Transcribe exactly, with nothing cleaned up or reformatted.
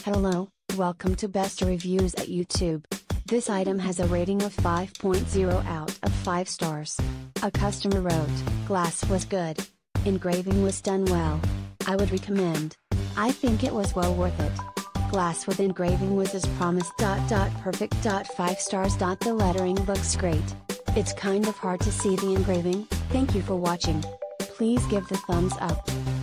Hello, welcome to Best Reviews at YouTube. This item has a rating of five point zero out of five stars. A customer wrote, "Glass was good. Engraving was done well. I would recommend. I think it was well worth it. Glass with engraving was as promised. Perfect. five stars. The lettering looks great. It's kind of hard to see the engraving. Thank you for watching. Please give the thumbs up."